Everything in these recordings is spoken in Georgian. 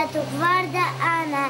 tu guarda Ana,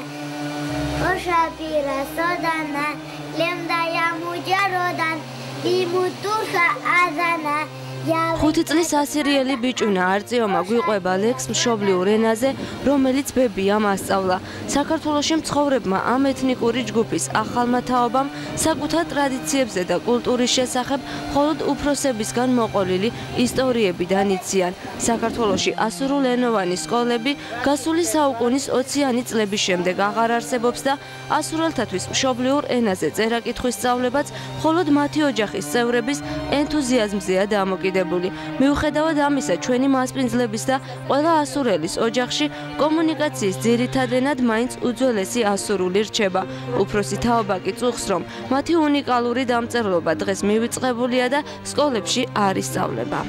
oșapira sodana, lemda ya mujarodan, bimuturha azana. 5 წლის ასირიელი ბიჭუნა არწიომა გვიყვება ლექს მშობლიურ ენაზე, რომელიც ბებიამ ასწავლა. საქართველოში მცხოვრებმა ამ ეთნიკური ჯგუფის ახალმა თაობამ საკუთარ ტრადიციებზე და კულტურის შესახებ მხოლოდ უფროსებისგან მოყოლილი ისტორიებიდან იციან. საქართველოში ასურულენოვანი სკოლები გასული საუკუნის 20-იანი წლების შემდეგ აღარ არსებობს და ასურელთათვის მშობლიურ ენაზე წერა-კითხვის სწავლებაც მხოლოდ მათი ოჯახის წევრების ენთუზიაზმზეა დამოკიდებული. მიუხედავად ამისა, ჩვენი მასპინძლების და ყველა ასურელის ოჯახში კომუნიკაციის ძირითად ენად მაინც უძველესი ასურული რჩება. უფროსი თაობა კი წუხს, რომ მათი უნიკალური დამწერლობა დღეს მივიწყებულია და სკოლებში არ ისწავლება.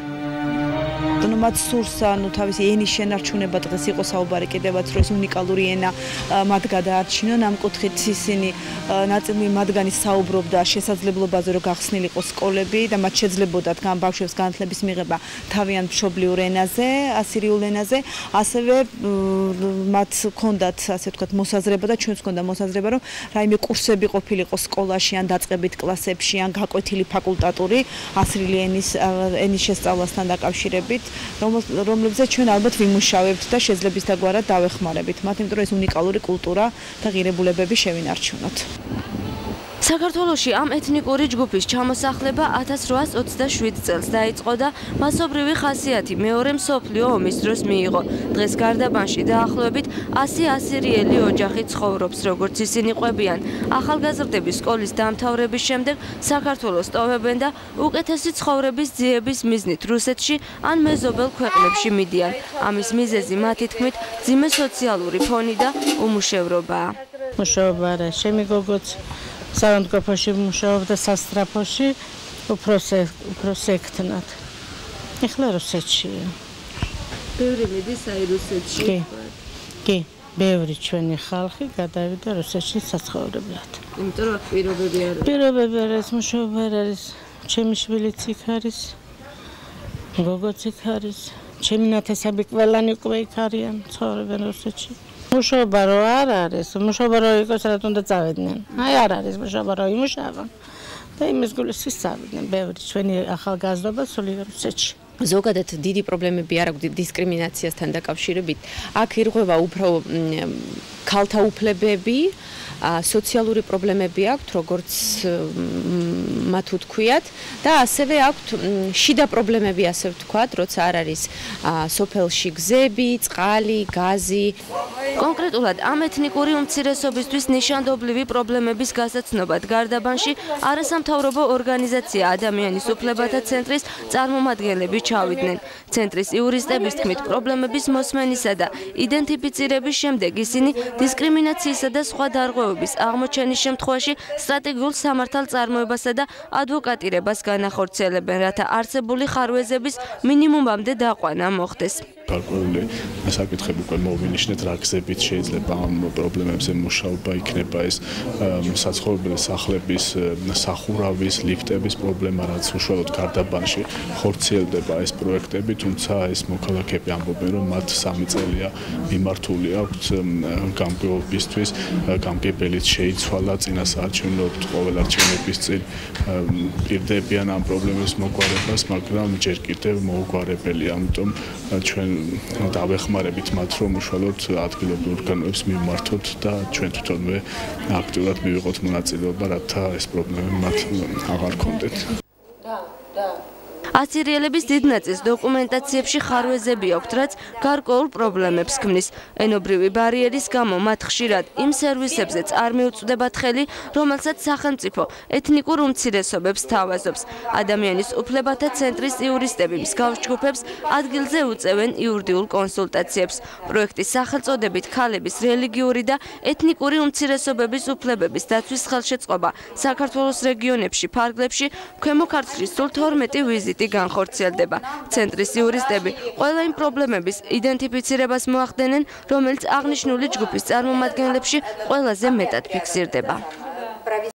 მათ სურს თავისი ენის შენარჩუნება დღეს იყო საუბარი კიდევაც რომ ეს უნიკალური ენა მათ გადაარჩინონ ამ კუთხით ისინი ნაწილი მათგანი საუბრობდა შესაძლებლობაზე რომ გახსნილიყო სკოლები და მათ შეძლებოდათ ბავშვებს განათლების მიღება თავიანთ მშობლიურ ენაზე, ასირიულ ენაზე, ასევე მათ ჰქონდათ ასე ვთქვათ მოსაზრება და ჩვენც ჰქონდა მოსაზრება რომ რაიმე კურსები ყოფილიყო სკოლაში ან დაწყებით კლასებში ან გაკვეთილი ფაკულტატური ასირიული ენის შესწავლასთან დაკავშირებით რომლებზეც ჩვენ ალბათ ვიმუშავებთ და შეძლებისდაგვარად დავეხმარებით მათ, იმიტომ რომ ეს უნიკალური კულტურა და ღირებულებები შევინარჩუნოთ. საქართველოში ამ ეთნიკური ჯგუფის ჩამოსახლება 1827 წელს დაიწყო და მასობრივი ხასიათი მეორე მსოფლიო ომის დროს მიიღო. დღეს გარდაბანში დაახლოებით 100 ასირიელი ოჯახი ცხოვრობს, როგორც ისინი ყვებიან. ახალგაზრდების სკოლის დამთავრების შემდეგ საქართველოს ტოვებენ და უკეთესი ცხოვრების ძიების მიზნით რუსეთში ან მეზობელ ქვეყნებში მიდიან. ამის მიზეზი მათი თქმით ძიმე სოციალური ფონი და უმუშევრობაა. მუშაობა არა, შემიგოგოც საავადმყოფოში მუშაობდა სასტრაფოში, უფრო სექტნად. ეხლა რუსეთშია. ბევრი მიდის აი რუსეთში. კი, ბევრი ჩვენი ხალხი გადავიდა რუსეთში საცხოვრებლად. იმიტომ რომ პირობები არ არის. პირობები არ არის, მუშაობა არ არის. ჩემი შვილიც იქ არის. გოგოც იქ არის. ჩემი ნათესები ყველანი უკვე იქ არიან, ცხოვრობენ რუსეთში. მუშაობა რო არ არის, მუშაობა რო იყოს რა თუნდა წავედნენ. აი არ არის მუშაობა რო იმუშავა. და იმის გულისთვის წავედნენ ბევრი ჩვენი ახალგაზრდობა სულიერ რუსეთში. ზოგადად დიდი პრობლემები არ აქვს დისკრიმინაციასთან დაკავშირებით. აქ ირღვევა უფრო ქალთა უფლებები, სოციალური პრობლემები აქვთ, როგორც მათ უთქვიათ და ასევე აქვთ შიდა პრობლემები, ასე ვთქვათ, როცა არ არის სოფელში გზები, წყალი, გაზი. კონკრეტულად ამ ეთნიკური უმცირესობისთვის ნიშანდობლივი პრობლემების გასაცნობად გარდაბანში არასამთავრობო ორგანიზაცია ადამიანის უფლებათა ცენტრის წარმომადგენლები ჩავიდნენ. ცენტრის იურისტების თქმით, პრობლემების მოსმენისა და იდენტიფიცირების შემდეგ ისინი დისკრიმინაციისა და სხვა დარღვევების აღმოჩენის შემთხვევაში სტრატეგიულ სამართალწარმოებასა და ადვოკატირებას განახორციელებენ, რათა არსებული ხარვეზების მინიმუმამდე დაყვანა მოხდეს. გარკვეული საკითხები უკვე მოვინიშნეთ, რა გზებით შეიძლება ამ პრობლემებზე მუშაობა იქნება ეს საცხოვრებელი სახლების, სახურავის, ლიფტების პრობლემა, რაც უშუალოდ გარდაბანში ხორციელდება ეს პროექტები, თუმცა ეს მოქალაქეები ამბობენ, რომ მათ 3 წელია მიმართული აქვთ გამგეობისთვის, გამგებელიც შეიცვალა წინასაარჩევნო ყოველ არჩევნების წინ პირდებიან ამ პრობლემის მოგვარებას, მაგრამ ჯერ კიდევ მოუგვარებელია, ამიტომ ჩვენ დავეხმარებით მათ, რომ უშუალოდ ადგილობრივ ორგანოებს მივმართოთ და ჩვენ თვითონვე აქტიურად მივიღოთ მონაწილეობა, რათა ეს პრობლემები მათ აღარ ქონდეთ. ასირიელების დიდ ნაწილს დოკუმენტაციებში ხარვეზები აქვთ, რაც გარკვეულ პრობლემებს ქმნის. ენობრივი ბარიერის გამო მათ ხშირად იმ სერვისებზეც არ მიუწვდებათ ხელი, რომელსაც სახელმწიფო ეთნიკურ უმცირესობებს თავაზობს. ადამიანის უფლებათა ცენტრის იურისტები მსგავს ჯგუფებს ადგილზე უწევენ იურიდიულ კონსულტაციებს. პროექტის სახელწოდებით ქალების რელიგიური და ეთნიკური უმცირესობების უფლებების დაცვის ხელშეწყობა საქართველოს რეგიონებში, ფარგლებში, ქვემო ქართლის სულ 12 ვიზიტი განხორციელდება. ცენტრის იურისტები ყველა იმ პრობლემების იდენტიფიცირებას მოახდენენ, რომელიც აღნიშნული ჯგუფის წარმომადგენლებში ყველაზე მეტად ფიქსირდება.